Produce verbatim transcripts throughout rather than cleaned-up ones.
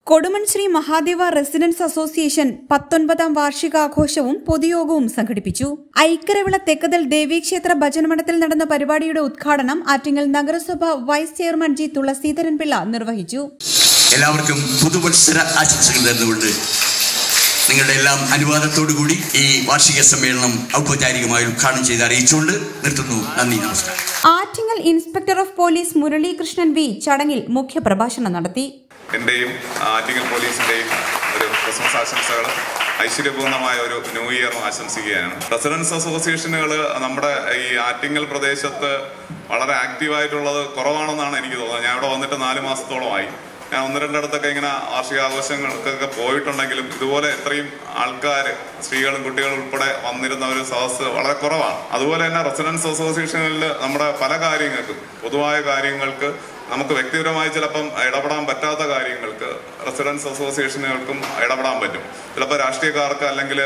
കൊടുമൺശ്രീ Mahadeva residence association പത്തൊൻപതാം വാർഷികാഘോഷവും പൊതുയോഗവും സംഘടിപ്പിച്ചു. ഐക്കരവിള തെക്കതൽ ദേവീക്ഷേത്ര ഭജനമഠത്തിൽ നടന്ന പരിപാടിയുടെ ഉദ്ഘാടനം ആറ്റിങ്ങൽ നഗരസഭ vice chairman G Thulaseedharan Pillai നിർവഹിച്ചു. എല്ലാവർക്കും പുതുവത്സര ആശംസകൾ നേർന്നുകൊണ്ട് നിങ്ങളുടെ എല്ലാം അനുവാദത്തോടുകൂടി ഈ വാർഷിക സമ്മേളനം ഔപചാരികമായി ഉദ്ഘാടനം ചെയ്ത് അറിയിച്ചുകൊണ്ട് നിർത്തുന്നു. നന്ദി, നമസ്കാരം. Attingal inspector of police Muraleekrishnan V ചടങ്ങിൽ മുഖ്യപ്രഭാഷണം നടത്തി. എന്റെയും ആറ്റിങ്ങൽ പോലീസിന്റെയും ഒരു ക്രിസ്മസ് ആശംസകൾ, ഐശ്വര്യപൂർണമായ ഒരു ന്യൂ ഇയറും ആശംസിക്കുകയാണ്. റെസിഡൻസ് അസോസിയേഷനുകൾ നമ്മുടെ ഈ ആറ്റിങ്ങൽ പ്രദേശത്ത് വളരെ ആക്റ്റീവായിട്ടുള്ളത് കുറവാണെന്നാണ് എനിക്ക് തോന്നുന്നത്. ഞാൻ ഇവിടെ വന്നിട്ട് നാല് മാസത്തോളമായി. ഞാൻ ഒന്ന് രണ്ടിടത്തൊക്കെ ഇങ്ങനെ വാർഷികാഘോഷങ്ങൾക്കൊക്കെ പോയിട്ടുണ്ടെങ്കിലും ഇതുപോലെ എത്രയും ആൾക്കാർ, സ്ത്രീകളും കുട്ടികളും ഉൾപ്പെടെ വന്നിരുന്ന ഒരു സദസ്സ് വളരെ കുറവാണ്. അതുപോലെ തന്നെ റെസിഡൻസ് അസോസിയേഷനിൽ നമ്മുടെ പല കാര്യങ്ങൾക്കും, പൊതുവായ കാര്യങ്ങൾക്ക്, നമുക്ക് വ്യക്തിപരമായി ചിലപ്പം ഇടപെടാൻ പറ്റാത്ത കാര്യങ്ങൾക്ക് റെസിഡൻസ് അസോസിയേഷനുകൾക്കും ഇടപെടാൻ പറ്റും. ചിലപ്പോൾ രാഷ്ട്രീയക്കാർക്ക് അല്ലെങ്കിൽ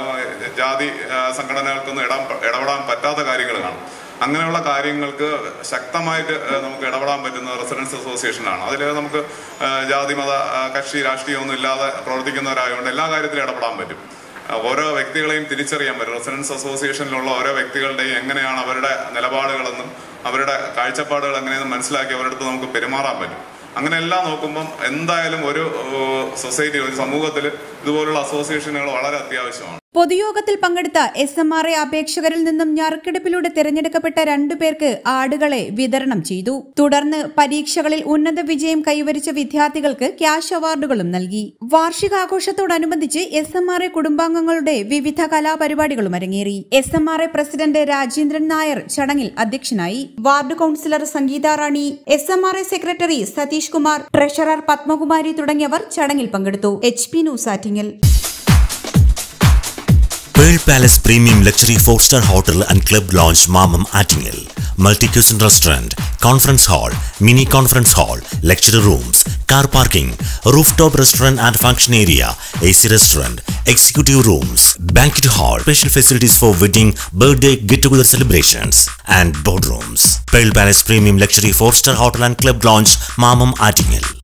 ജാതി സംഘടനകൾക്കൊന്നും ഇട ഇടപെടാൻ പറ്റാത്ത കാര്യങ്ങൾ കാണും. അങ്ങനെയുള്ള കാര്യങ്ങൾക്ക് ശക്തമായിട്ട് നമുക്ക് ഇടപെടാൻ പറ്റുന്ന റെസിഡൻസ് അസോസിയേഷനാണ്. അതിൽ നമുക്ക് ജാതി മത കക്ഷി രാഷ്ട്രീയമൊന്നും ഇല്ലാതെ പ്രവർത്തിക്കുന്നവരായതുകൊണ്ട് എല്ലാ കാര്യത്തിലും ഇടപെടാൻ പറ്റും. ഓരോ വ്യക്തികളെയും തിരിച്ചറിയാൻ പറ്റും. റെസിഡൻസ് അസോസിയേഷനിലുള്ള ഓരോ വ്യക്തികളുടെയും എങ്ങനെയാണ് അവരുടെ നിലപാടുകളെന്നും അവരുടെ കാഴ്ചപ്പാടുകൾ എങ്ങനെയെന്ന് മനസ്സിലാക്കി അവരുടെ അടുത്ത് നമുക്ക് പെരുമാറാൻ പറ്റും. അങ്ങനെ എല്ലാം നോക്കുമ്പം എന്തായാലും ഒരു സൊസൈറ്റി, ഒരു സമൂഹത്തിൽ ഇതുപോലുള്ള അസോസിയേഷനുകൾ വളരെ അത്യാവശ്യമാണ്. പൊതുയോഗത്തിൽ പങ്കെടുത്ത എസ് എം ആർ എ അപേക്ഷകരിൽ നിന്നും ഞറുക്കെടുപ്പിലൂടെ തിരഞ്ഞെടുക്കപ്പെട്ട രണ്ടുപേർക്ക് ആടുകളെ വിതരണം ചെയ്തു. തുടർന്ന് പരീക്ഷകളിൽ ഉന്നത വിജയം കൈവരിച്ച വിദ്യാർത്ഥികൾക്ക് ക്യാഷ് അവാർഡുകളും നൽകി. വാർഷികാഘോഷത്തോടനുബന്ധിച്ച് എസ് എം ആർ എ കുടുംബാംഗങ്ങളുടെ വിവിധ കലാപരിപാടികളും അരങ്ങേറി. S M R A president Rajendran Nair ചടങ്ങിൽ അധ്യക്ഷനായി. Ward councillor Sangeetha Rani, S M R A secretary Satheesh Kumar, treasurer Padmakumari തുടങ്ങിയവർ ചടങ്ങിൽ പങ്കെടുത്തു. H P news Attingal. Pearl Palace Premium Luxury four star Hotel and Club Lounge Mamam Attingel. Multi-cuisine restaurant, conference hall, mini conference hall, lecture rooms, car parking, rooftop restaurant and function area, A C restaurant, executive rooms, banquet hall, special facilities for wedding, birthday, get-together celebrations, and boardrooms. Pearl Palace Premium Luxury four star Hotel and Club Lounge Mamam Attingel.